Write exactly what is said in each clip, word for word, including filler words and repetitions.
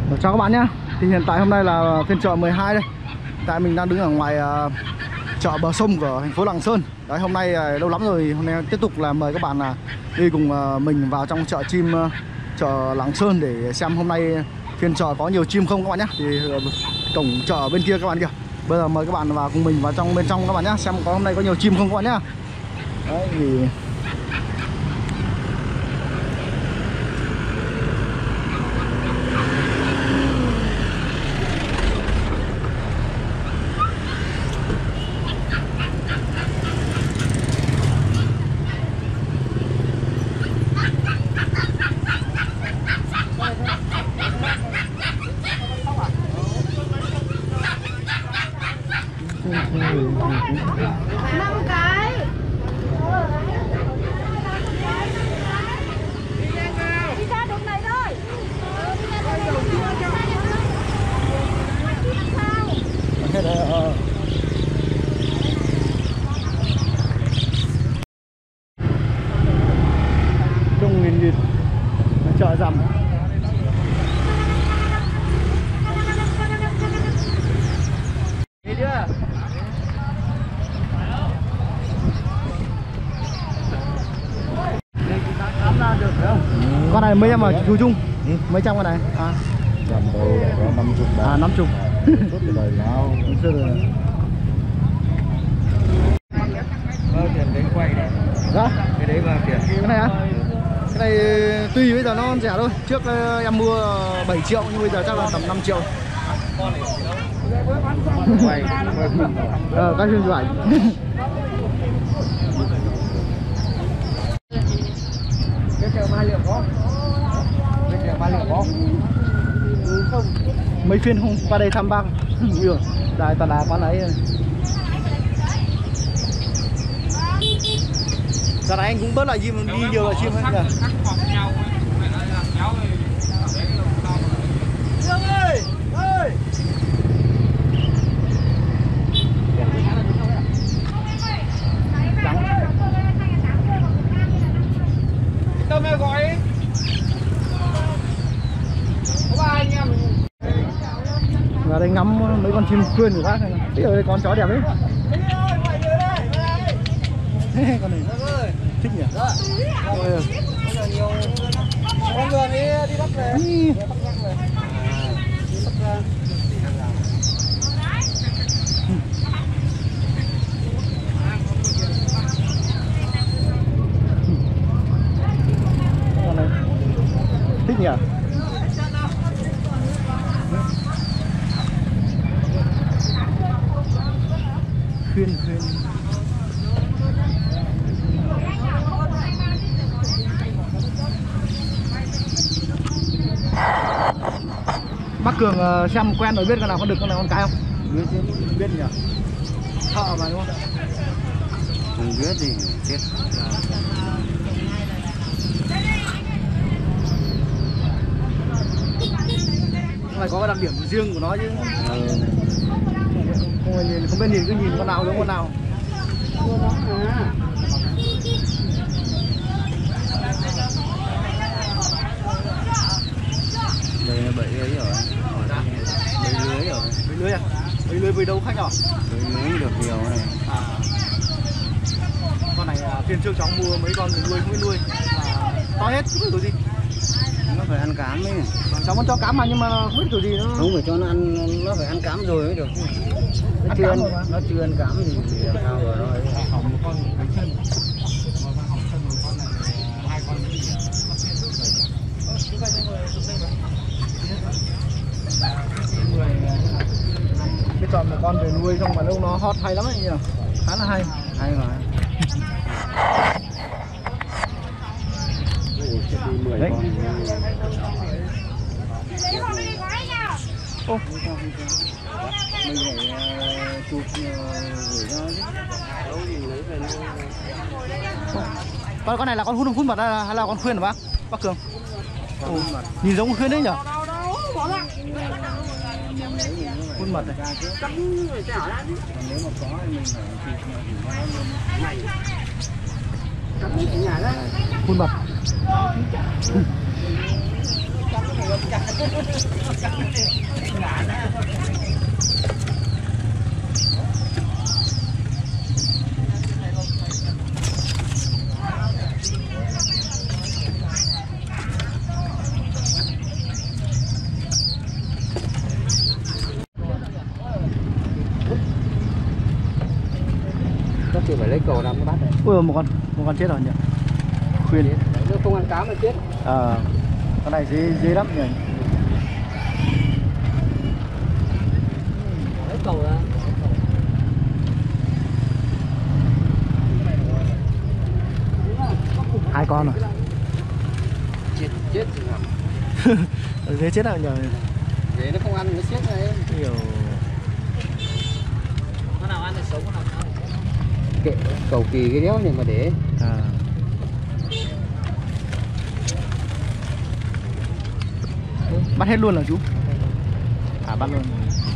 Chào các bạn nhé. Thì hiện tại hôm nay là phiên chợ mười hai đây. Tại mình đang đứng ở ngoài uh, chợ bờ sông của thành phố Lạng Sơn. Đấy, hôm nay uh, lâu lắm rồi, hôm nay tiếp tục là mời các bạn là uh, đi cùng uh, mình vào trong chợ chim uh, chợ Lạng Sơn để xem hôm nay phiên chợ có nhiều chim không các bạn nhé. Thì uh, cổng chợ ở bên kia các bạn kìa. Bây giờ mời các bạn vào cùng mình vào trong bên trong các bạn nhé, xem có hôm nay có nhiều chim không các bạn nhé. Đấy thì năm cái. Đi ra đường này thôi. đông nghìn nghịt chợ rằm. Con này mấy em mà chú Trung? Ừ. Mấy trăm con này? À. Trăm đâu có năm chục. À năm chục. Tốt cái đời nào. Bao tiền đến quay này. Dạ? Cái đấy bao tiền? Cái này á? Cái này tùy, bây giờ nó rẻ thôi. Trước em mua bảy triệu nhưng bây giờ chắc là tầm năm triệu. Quay. Ờ, các phim chụp ảnh. Cái chợ Mai Liệu có. Cái chợ Mai Liệu có. Ừ, không. Mấy phiên không qua đây thăm bác. Nhiều. Đây toàn là quán ấy. Giờ này anh cũng bớt lại chim, đi nhiều loại chim hơn kìa. Dương ơi! Ơi! Tâm ơi gọi. Có ba anh em. Vào đây ngắm mấy con chim khuyên của bác này. Bây giờ đây con chó đẹp đấy. Con này thích nhỉ? Ôi. Con người đi đi bắt về. Đi bắt về. Đi bắt ra. Con này thích nhỉ? Khuyên khuyên. Bác Cường uh, xem quen rồi biết con nào con đực con nào con cái không? Biết chứ. Biết nhỉ? Thợ mà đúng không? Không biết thì chết. Con này có cái đặc điểm riêng của nó chứ. Ừ. Không phải nhìn, không biết nhìn cứ nhìn con nào giống con nào. Đây là bẫy ấy rồi. Bẫy lưới rồi. Bẫy lưới à? Bẫy lưới với đâu khách à? Bẫy lưới được nhiều này. À. Con này à, phiên trước cháu mua mấy con người nuôi không biết nuôi. À, to hết, không biết kiểu gì. Nó phải ăn cám ấy. Cháu muốn cho cám mà nhưng mà không biết kiểu gì nữa. Không phải cho nó ăn, nó phải ăn cám rồi mới được. Nó chưa ăn, nó chưa ăn cám thì làm sao rồi nó ấy. Hỏng một con bánh chân, mà hỏng chân một con này, hai con cái gì Biết chọn một con về nuôi xong mà lúc nó hot hay lắm ấy nhỉ? Khá là hay. Hay mà. Đấy. Ô. Mình phải chụp gửi ra chứ. Con con này là con hút hút mật hay là, hay là con khuyên hả bác? Bác Cường. Ồ, nhìn giống con khuyên đấy nhỉ? Hút mật này. Còn nếu mà có thì mình phải chụp Hút mật. Chắc phải lấy cầu làm cái bát này. Ui, một con một con chết rồi nhỉ. Khuyên Nếu không ăn cá mà chết. à, con này dễ dễ lắm nhỉ. Lấy cầu ra. Hai con rồi. Chết chết rồi. Dễ chết rồi nhỉ. Để nó không ăn nó chết này. Nhiều. Con nào ăn thì sống, con nào ăn. Kệ, cầu kỳ cái đéo này mà để. À. Bắt hết luôn là chú? À, bắt luôn.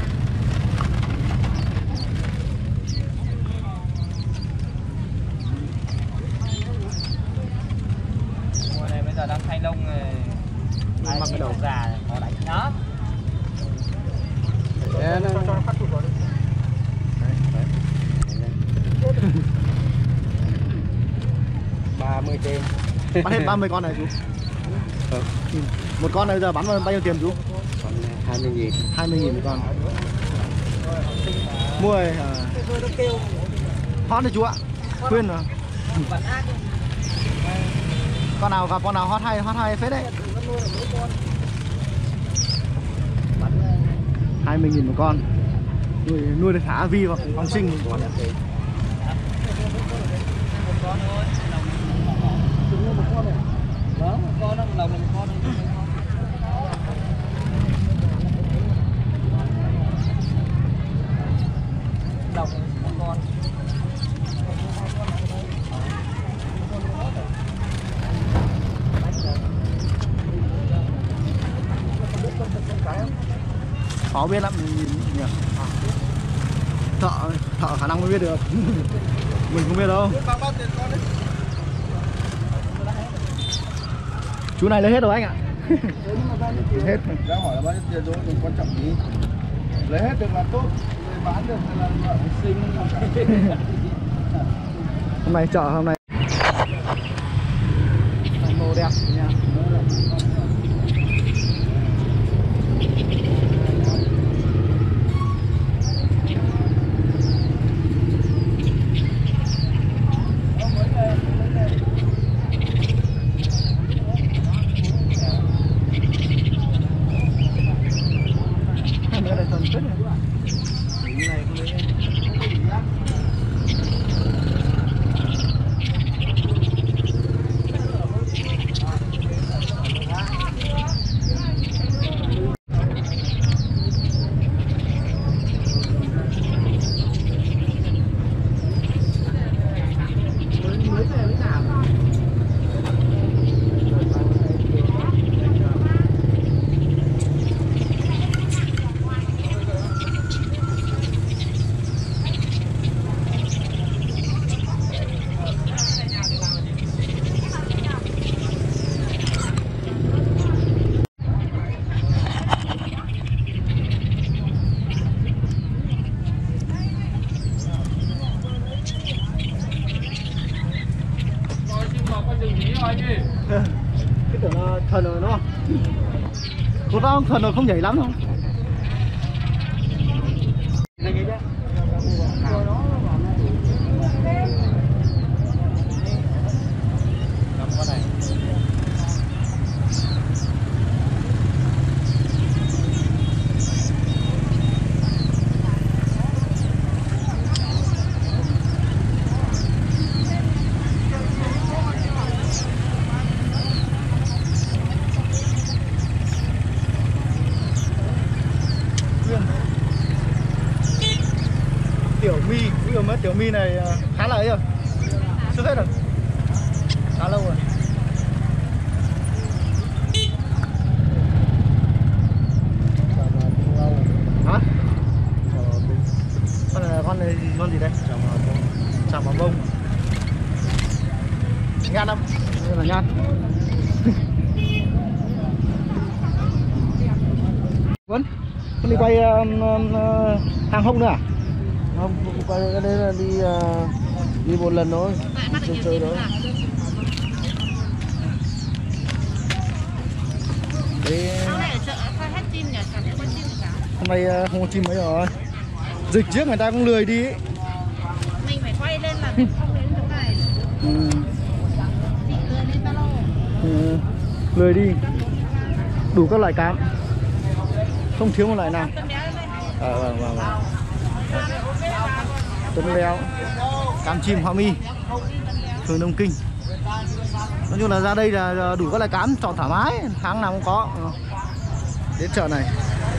Mùa này bây giờ đang thay lông rồi. Mặc cái đầu già nó đánh đó. Để nó cho nó phát tụt vào đi. ba mươi trên. Bắt hết ba mươi con này chú. Ừ. Một con này giờ bán bao nhiêu tiền chú? Còn hai mươi nghìn. hai mươi nghìn một con. Mua à. Hot đấy chú ạ. Khuyên rồi. Con nào gặp con nào hot hay, hot hay phết đấy. hai mươi nghìn một con. Nuôi, nuôi được thả vi hoặc phóng sinh. Con thôi, lòng một con này. Đó, một con đó, lòng một con đó. Lòng một con. Khó biết lắm nhỉ. Thợ, thợ khả năng mới biết được. Mình không biết đâu. Chú này lấy hết rồi anh ạ. Hết. Đã hỏi là bao nhiêu tiền rồi, đừng quan trọng gì. Lấy hết được là tốt, bán được là vợ sinh. Hôm nay chợ hôm nay màu đẹp nha. Cái tưởng là thần rồi đúng không? Có tao thần rồi không nhảy lắm không? Tiểu My, bây giờ mất tiểu My này khá là ấy rồi, sức hết rồi, khá lâu rồi. Hả? Con này là con này con gì đây? Chào bóng bông. Nhan không? Đây là nhan. Vẫn vẫn đi quay uh, uh, hàng hông nữa à? Không, không quay cái đấy là đi uh, đi một lần thôi, chơi chơi thôi. Đấy, Sau này ở chợ khai hết chim nhỉ, chẳng lẽ quên chim được cả. hôm nay uh, không có chim mấy rồi. Dịch trước người ta cũng lười đi ấy. Mình phải quay lên là mình không đến chỗ này. Ừ. Chị lười lên ba lô. Ừ. Lười đi. Đủ các loại cám, không thiếu một loại nào. Cân béo lên đây. Ờ vâng vâng vâng. Tuấn leo, cám chim hoa mi, phường Đông Kinh. Nói chung là ra đây là đủ các loại cám, chọn thoải mái, tháng nào cũng có. Đến chợ này.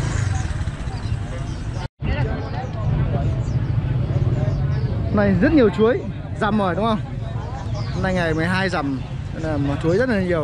Hôm nay rất nhiều chuối, rằm rồi đúng không? Hôm nay ngày mười hai rằm nên là mà chuối rất là nhiều.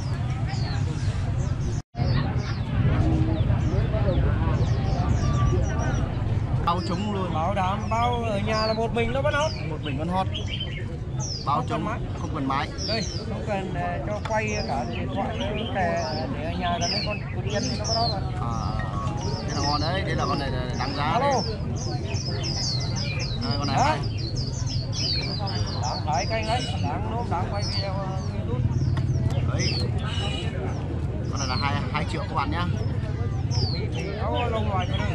Bao trống luôn. Bảo đảm bao ở nhà là một mình nó vẫn hot. Một bình vẫn hot. Bao Không trống cần máy. không cần máy. Đây, không cần uh, cho quay cả điện thoại để để ở nhà là mấy con cụt chân nó có đó rồi. À, đây là ngon đấy, đây là con này là đáng giá. Alo. Đấy. Đây, con này Đó. hay. Đáng phải canh đấy, đáng nôm đáng quay video YouTube. Đấy. Con này là hai hai triệu các bạn nhá. Mỹ thì có lông loài cái đây.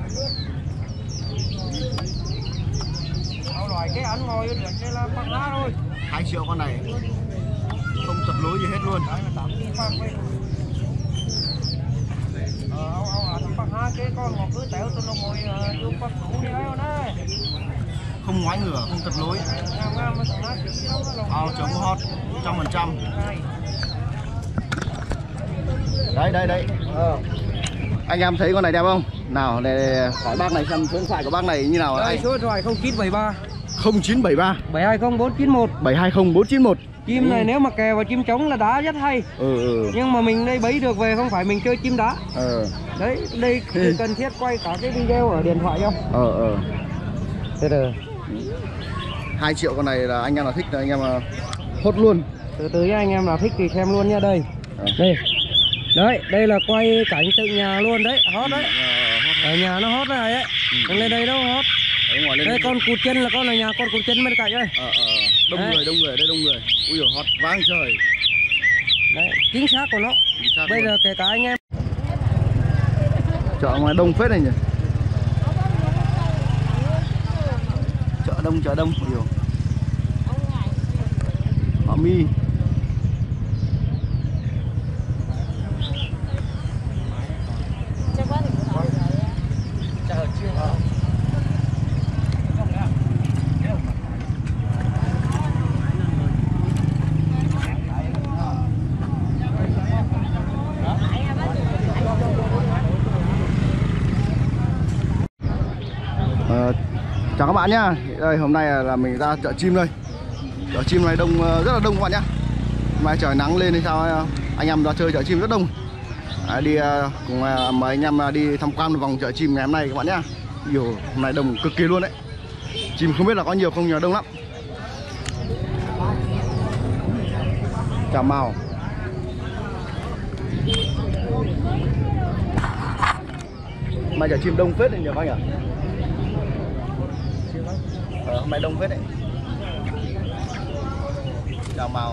Áo loài cái ăn ngồi được đây là bằng lá thôi. hai triệu con này. Không tật lối gì hết luôn. Đấy là tám nghìn phang quay. Ờ, áo áo ăn bằng hai cái con ngọc cứ téo tôi nó ngồi vô bắt đủ đi đấy đấy. Không ngoái ngửa, không tật lối. Ngam ngam mà thằng nó chỉ đâu có lông. Bao trống hot một trăm phần trăm. Đấy đấy đấy. Ờ. Anh em thấy con này đẹp không? Nào để hỏi bác này xem số điện thoại của bác này như nào. Đây, Anh số điện thoại không chín bảy ba không chín bảy ba bảy hai không bốn chín một. bảy hai không bốn chín một. Chim này nếu mà kèo vào chim trống là đá rất hay. Ừ ừ. Nhưng mà mình đây bấy được về không phải mình chơi chim đá. Ờ. Đấy, đây cần thiết quay cả cái video ở điện thoại không? Ờ ờ. Từ từ. hai triệu con này là anh em là thích là anh em là hốt luôn. Từ từ anh em nào thích thì xem luôn nha đây. Ờ. Đây. Đấy, đây là quay cảnh tự nhà luôn đấy, hot đấy. Ở nhà nó hot này ấy. Ừ. Lên đây đâu hot. Ở ngoài lên. Đây con cụt chân là con ở nhà, con cụt chân bên cạnh đây. Ờ ờ. Đông Đấy. người, đông người, đây đông người. Ui giời, hot vang trời. Đấy, chính xác của nó. Chính xác Bây luôn. giờ kể cả anh em Chợ ngoài đông phết này nhỉ. Chợ đông, chợ đông nhiều. Họ mi. Ờ, chào các bạn nhá. Đây hôm nay là mình ra chợ chim đây. Chợ chim này đông, rất là đông các bạn nhá. Mai trời nắng lên thì sao anh em ra chơi chợ chim rất đông. À, đi cùng mời anh em đi tham quan một vòng chợ chim ngày hôm nay các bạn nhá. Nhiều hôm nay đông cực kỳ luôn đấy. Chim không biết là có nhiều không, nhiều đông lắm. Cà Mau. Mai chợ chim đông phết đấy nhiều các anh ạ. Ờ, hôm nay đông phết đấy. Cà Mau.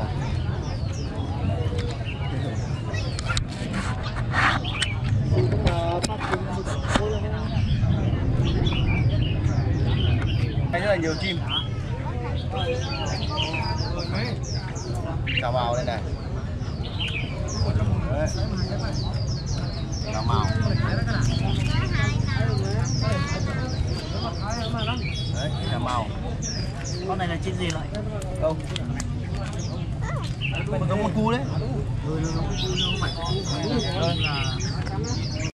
Thấy rất là nhiều chim. Cà Mau đây này. Đấy. Cà Mau. Đấy, Cà Mau. con này là chim gì vậy? Không. Giống con cu đấy. Ừ, nó phải con.